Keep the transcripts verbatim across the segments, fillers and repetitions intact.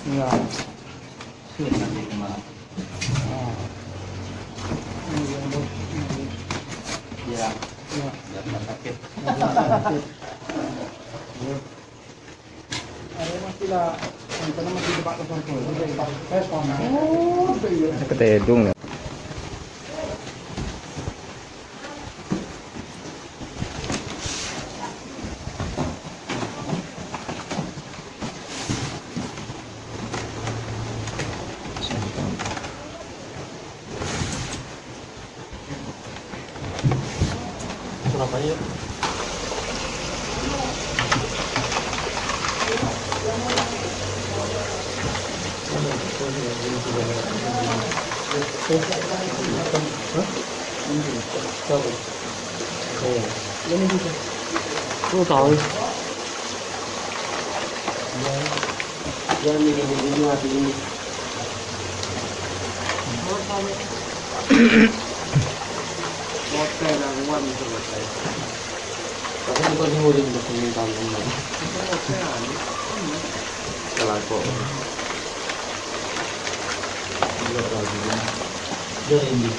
Iya. Sulit nanti kemarin. Ah. Ini yang bos. Iya. Iya. Biar nggak sakit. Ada masih lah. Karena masih di bawah kosong tuh. Saya sama. Oh, iya. Ketedung ya. Surabaya. Ini juga. Oh tahu. Jangan ini ini hati ini. Hotel yang one itu hotel. Tapi bukan dimurin untuk permintaan umum. Salah kok. Dari ini.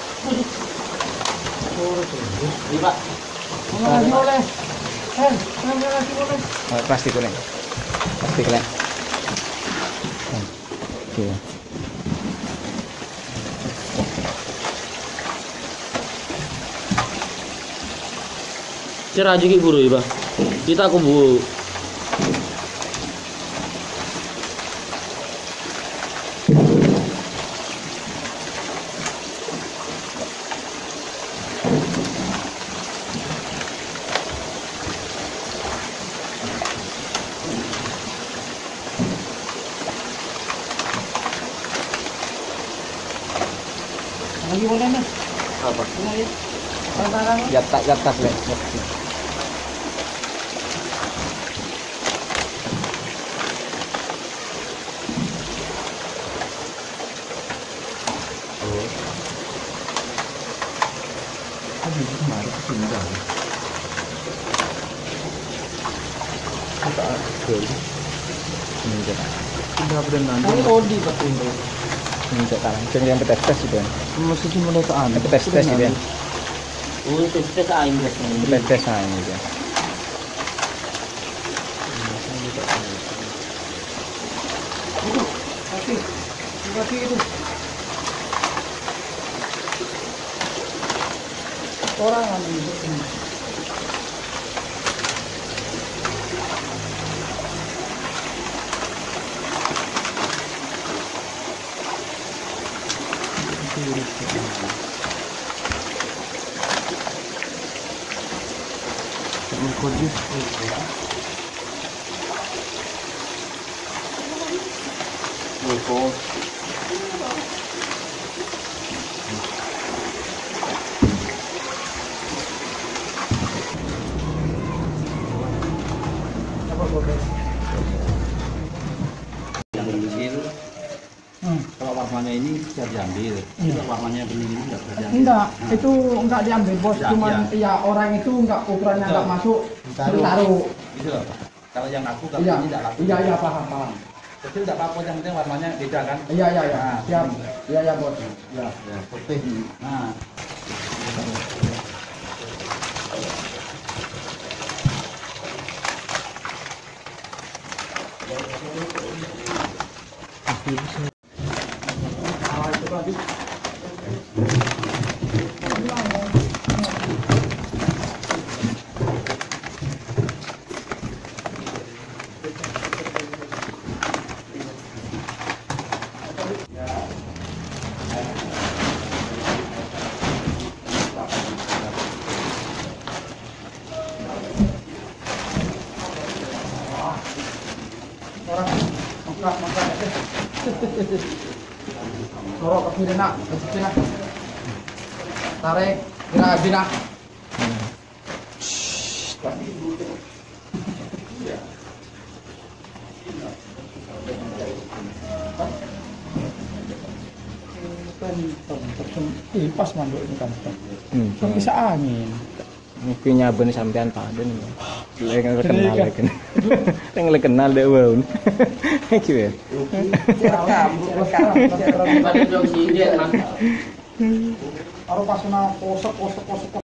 Ini Pak. Makasih boleh. Hen, makasih boleh. Oh, plastik kuning. Plastik kuning. Oke. Cerah juga buru ya, Pak. Kita kubu. Lagi boleh nih. Apa? Ini ya. Tantangan. Jatah jatah le. Kan itu kemarin kesini kan. Kita ke ini jatah. Sudah berenang. Ini Odi Pak Tindo. Ini jatah. Ceng yang tes tes itu kan. Masih cuma mulai taan. Tes tes itu kan. Oh, tes tes aing biasanya. Tes tes nah ini dia. Itu. Kasih. Kasih itu. Orang ambil ini. Kodis. Kok. Apa boleh? Yang kecil. Hmm. Kalau warnanya ini bisa diambil. Iya. Kalau warnanya bening ini nggak bisa diambil. Enggak, itu enggak diambil bos, Enggak, cuman iya. ya orang itu enggak ukurannya enggak Betul. masuk, Ditaruh. ditaruh. Gitu loh. Kalau yang aku kalau Iya, ini tidak laku. iya, iya paham, paham. Kecil tidak apa-apa, yang penting warnanya beda kan. Iya, iya, iya, Nah, siap. ini. Iya, iya bos. Iya. Ya, putih. Nah. Ah, itu tadi. Orang mangkak mangkak deh. Sorok ke kiri nak, ke sini nak. Tarik, kira habis nak. Kantong, terus kipas manduk ini kantong. Hmm. Kan bisa angin. Mungkin nyaben sampean paden. Yang kenal lagi. Yang lagi kenal deh wow. Thank you ya. Pada jauh sih dia mah. Aro pas na posok posok posok